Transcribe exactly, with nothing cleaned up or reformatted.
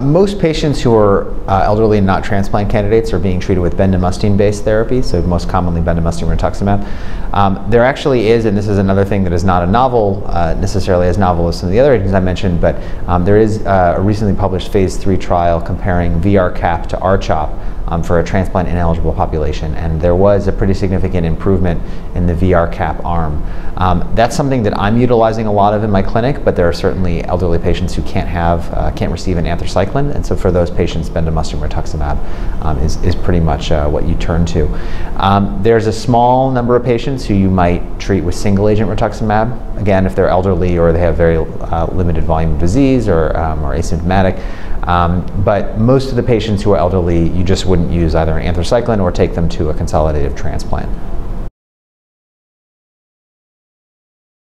Most patients who are uh, elderly and not transplant candidates are being treated with bendamustine-based therapy, so most commonly bendamustine rituximab. Um, there actually is, and this is another thing that is not a novel, uh, necessarily as novel as some of the other agents I mentioned, but um, there is uh, a recently published phase three trial comparing V R CAP to R CHOP um, for a transplant ineligible population, and there was a pretty significant improvement in the V R CAP arm. Um, that's something that I'm utilizing a lot of in my clinic, but there are certainly elderly patients who can't have, uh, can't receive an anthracycline. And so for those patients, bendamustine rituximab um, is, is pretty much uh, what you turn to. Um, there's a small number of patients who you might treat with single agent rituximab. Again, if they're elderly or they have very uh, limited volume of disease or, um, or asymptomatic. Um, but most of the patients who are elderly, you just wouldn't use either an anthracycline or take them to a consolidative transplant.